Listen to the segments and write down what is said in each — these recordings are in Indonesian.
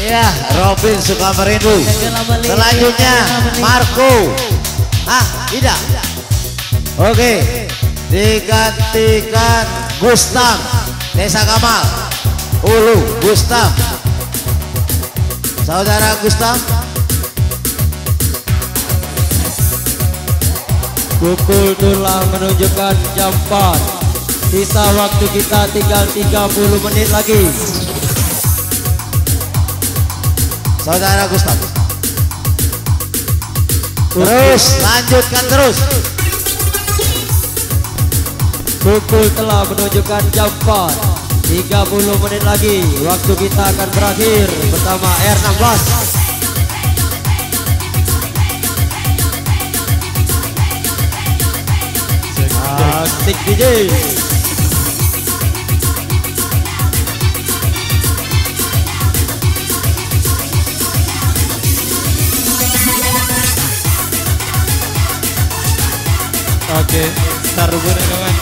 Iya, Robin suka merindu. Selanjutnya Marco. Tidak. Oke, digantikan Gustam Desa Kamal. Ulu Gustam. Saudara Gustam. Pukul telah menunjukkan jam 4. Sisa waktu kita tinggal 30 menit lagi. Saudara Gustam. Terus, lanjutkan terus. Pukul telah menunjukkan jam 4. 30 menit lagi. Waktu kita akan berakhir bersama R16. Asik DJ. Oke, taruh gue kawan.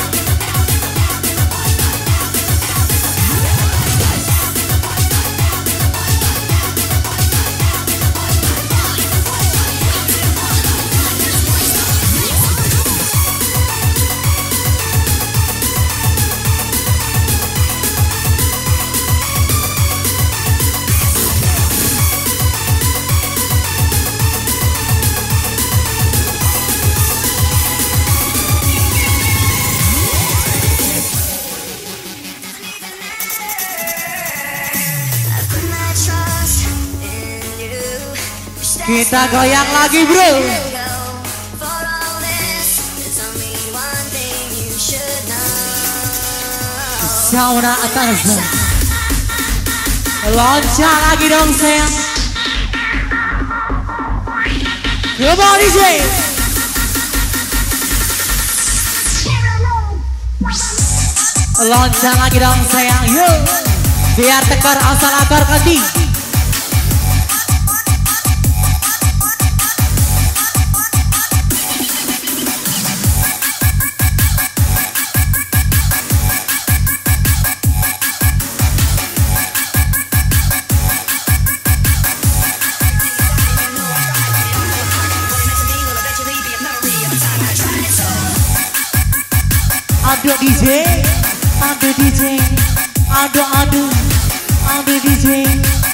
Kita goyang lagi bro. Sauna atas. Loncat lagi dong sayang. Come on DJ. Loncat lagi dong sayang. Yo. Biar tekar asal akar kanti. Aduh DJ, aduh DJ, aduh DJ.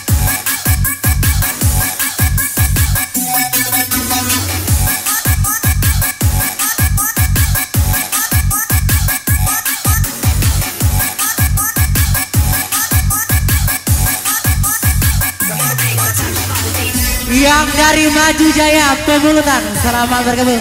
Yang dari Maju Jaya Pemulutan, selamat bergabung.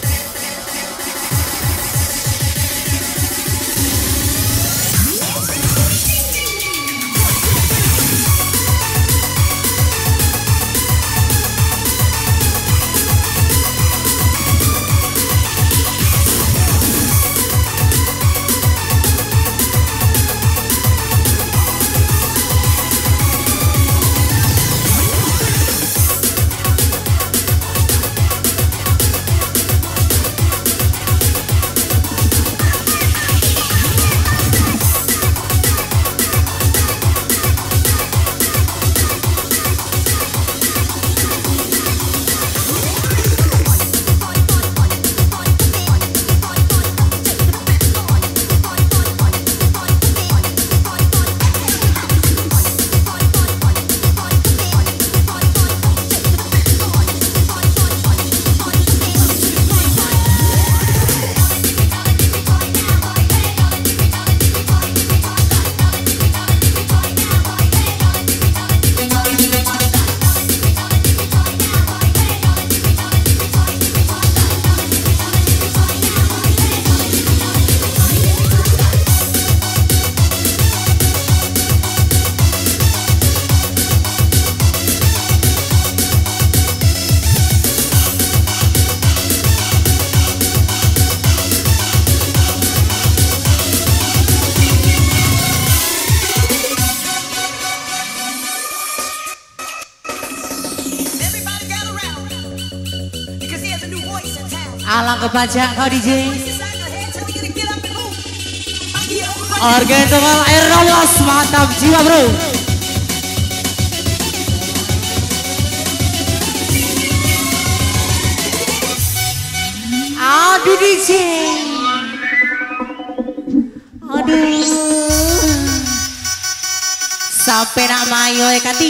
Alang kebaca kau DJ. Organ tebal air rawas, mantap jiwa bro. DJ. Aduh. Sampai nak mayo ya Kati.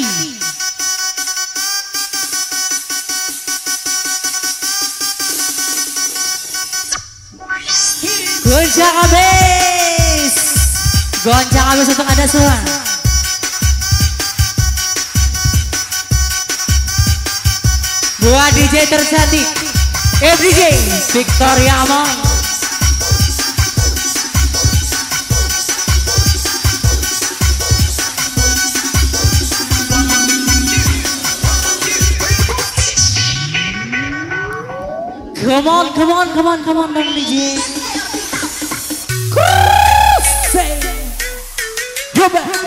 Goncang habis. Goncang habis untuk Anda semua. Buat DJ tercantik FDJ Victoria Amon. Come on, DJ. Say, go back.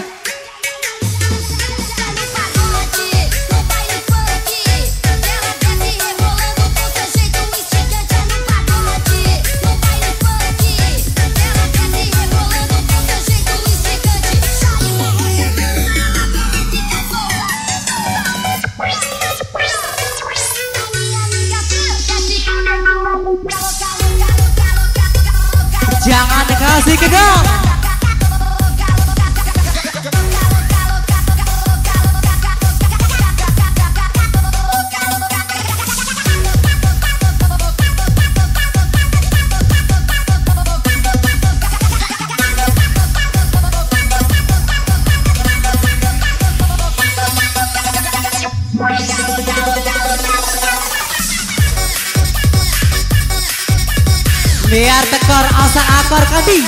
Jangan dikasih kedap. Biar tekor asa akor kami.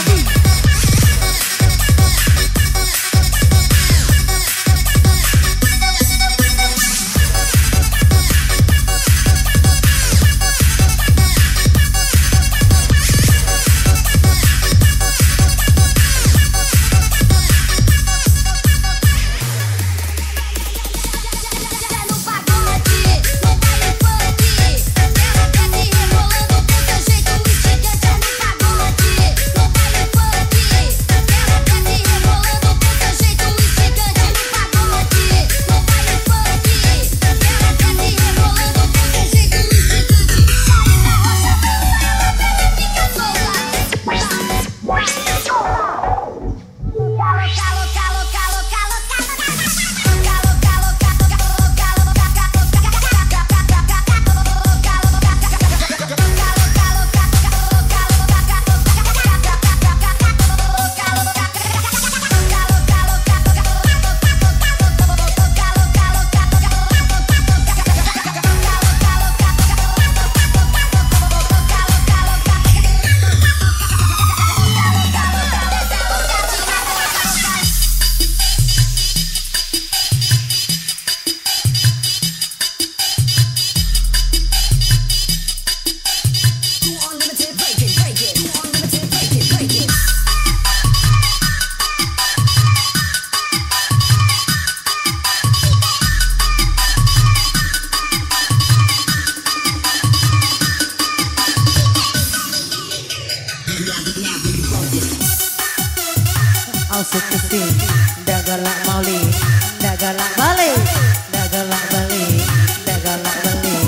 Ausut kesini, dah galak mali, dah galak balik, dah galak balik, dah galak balik.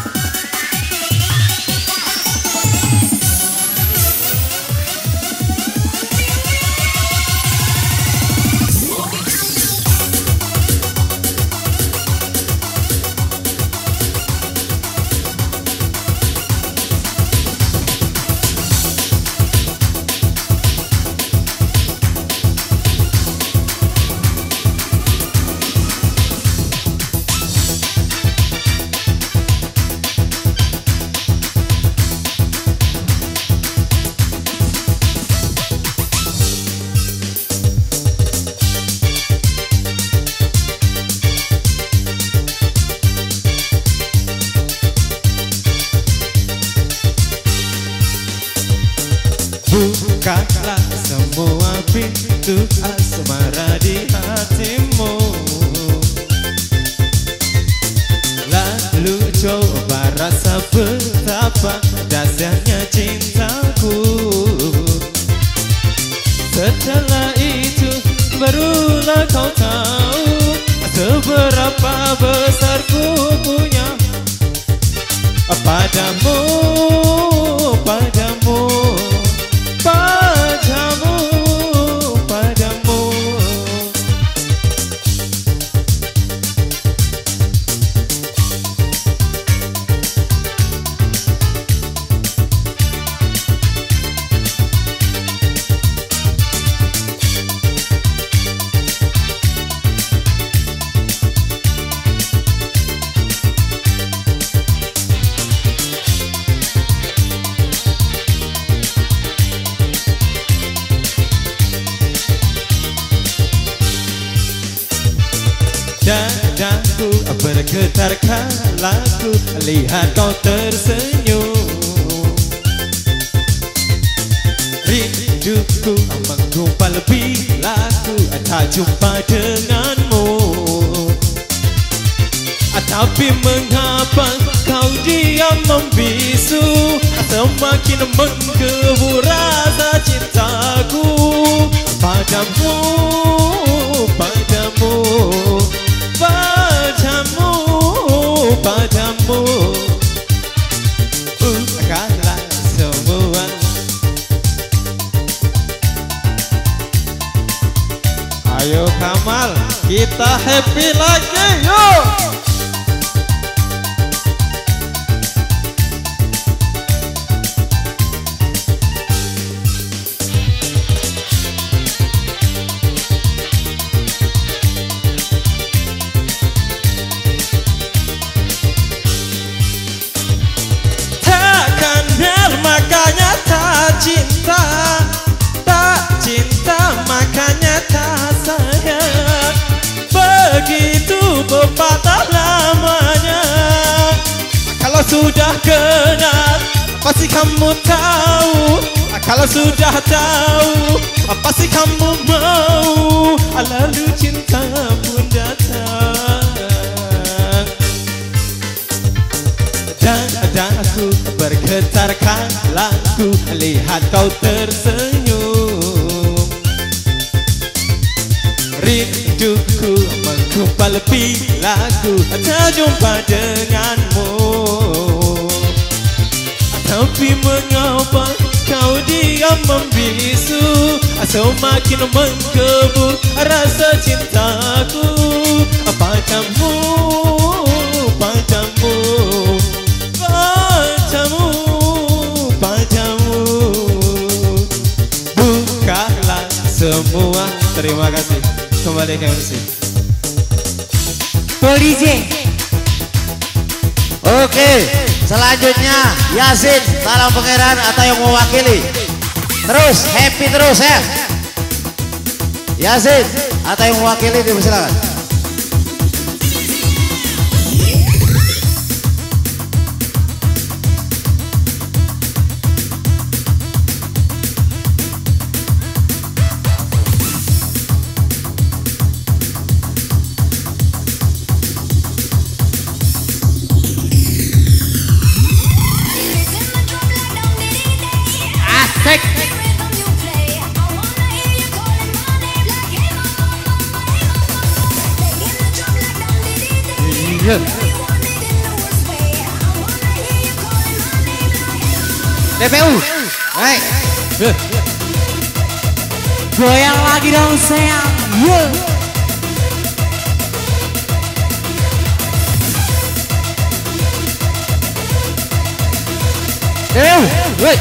Bukalah semua pintu asmara di hatimu, lalu coba rasa betapa dahsyatnya cintaku. Setelah itu barulah kau tahu seberapa besar ku punya padamu, padamu. bergetarkan lagu, lihat kau tersenyum. Rinduku menggumpal bilaku, tak jumpa denganmu. Tapi mengapa kau diam membisu, semakin menggebu rasa cintaku padamu, padamu, padamu, padamu. Bukanlah semua. Ayo Kamal, kita happy lagi, yuk. Patah lamanya. Kalau sudah kenal pasti kamu tahu. Kalau sudah tahu pasti kamu mau. Lalu cinta pun datang. Dan aku bergetarkan lagu, lihat kau tersenyum. Rinduku menggumpal bilaku, tak jumpa denganmu. Tapi mengapa kau diam membisu, semakin menggebu rasa cintaku padamu, padamu, padamu, padamu. Bukalah semua. Terima kasih. Kembali ke MC. DJ. Oke, selanjutnya Yasin dalam pangeran atau yang mewakili. Terus happy terus ya. Yasin atau yang mewakili dipersilakan. DPU, Baik. Goyang lagi dong sayang. DPU,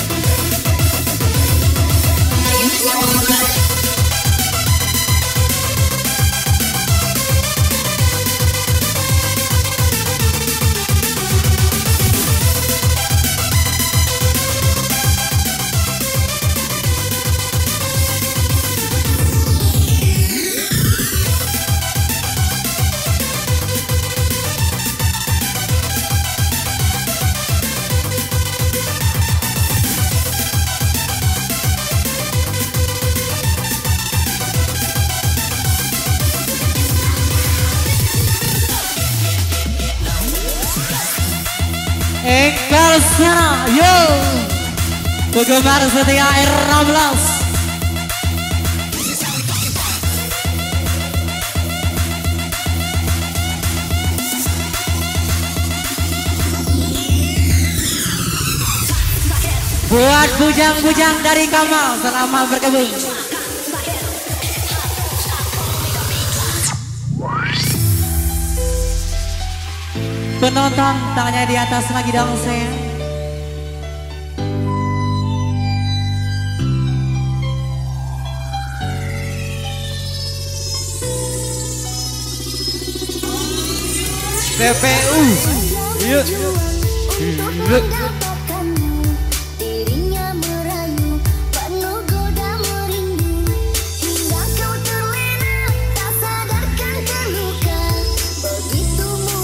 Engkau sana, yo. Penggemar setia R16. Buat bujang-bujang dari Kamal selama berkebun. Penonton tangannya di atas lagi dong sayang. DPU, yuk. Begitu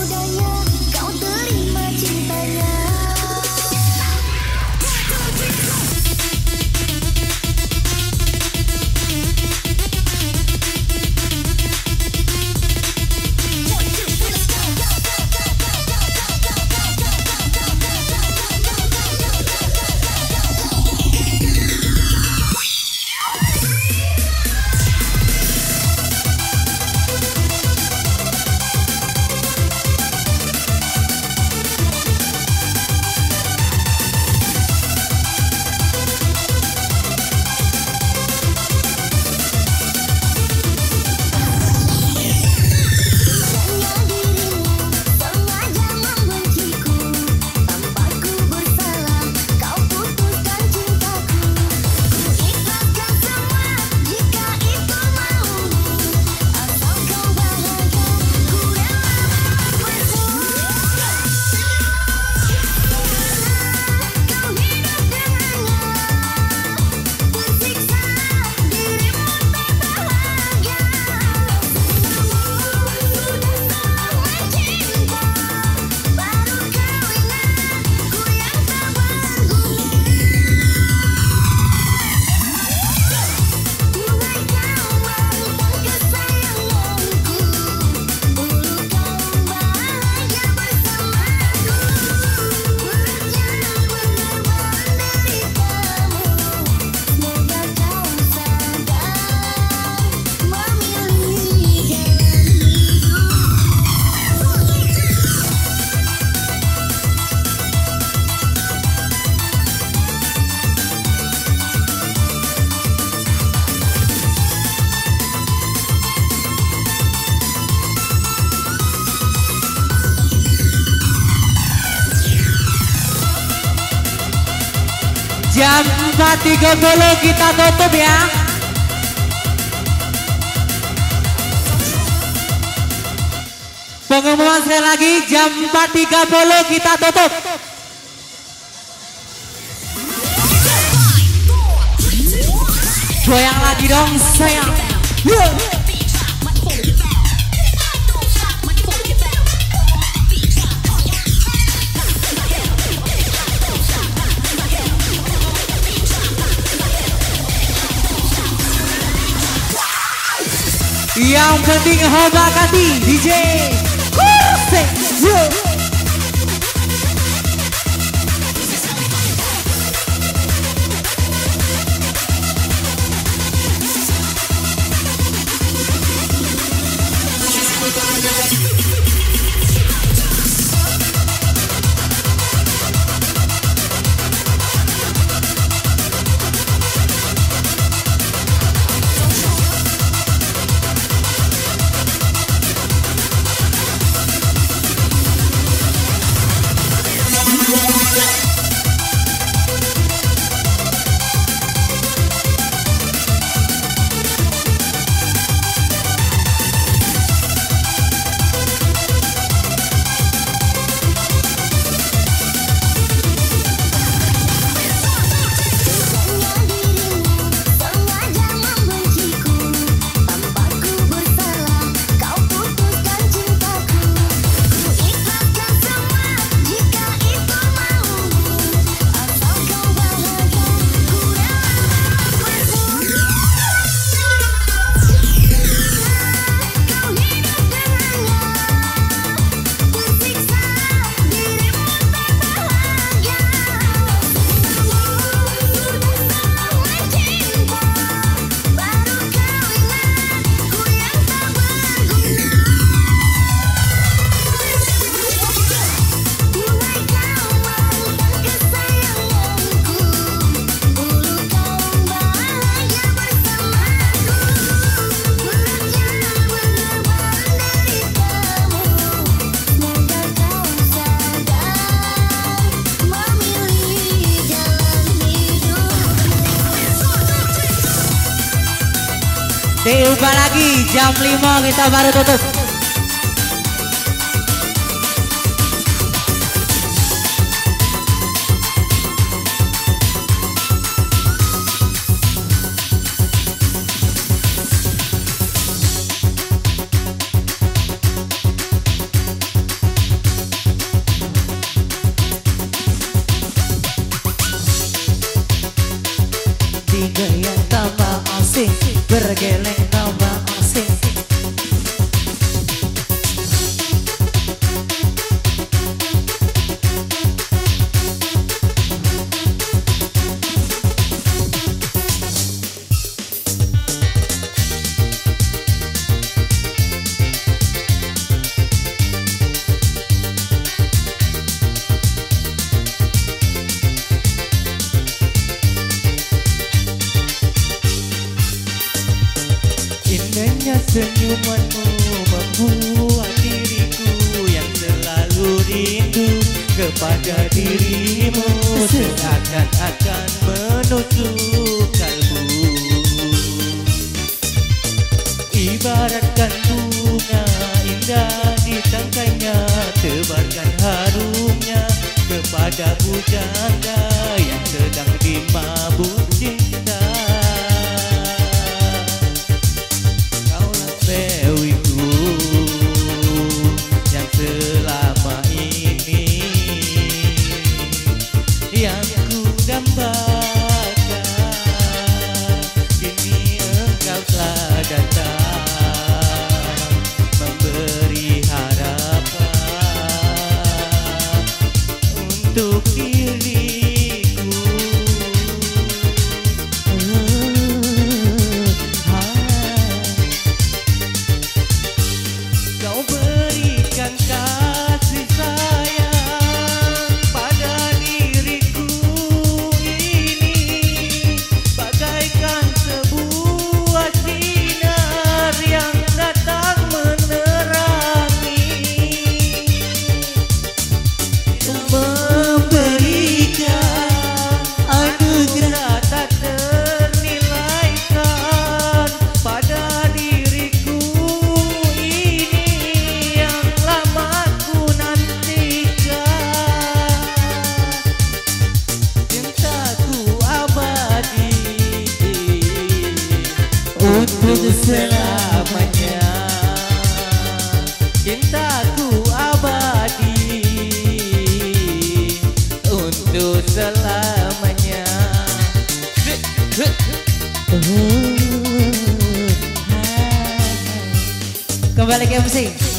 Jam 4.30 kita tutup ya. Pengumuman sekali lagi, jam 4.30 kita tutup. Goyang lagi dong sayang. Yang penting hormati DJ. Diubah lagi, jam 5 kita baru tutup. Digaya tambah asing, bergeleng tambah asing. Indahnya senyumanmu membuat diriku yang selalu rindu kepada dirimu, seakan-akan menusuk kalbu. Ibaratkan bunga indah di tangkainya, tebarkan harumnya kepada bujangga yang sedang dimabuk cinta. Dewiku yang selama ini yang ku dambakan, kini engkau telah datang memberi harapan untuk diriku. Kau berikan kasih sayang pada diriku ini, bagaikan sebuah sinar yang datang menerangi, memberikan anugerah untuk selamanya. Cintaku abadi untuk selamanya. Kembali ke MC.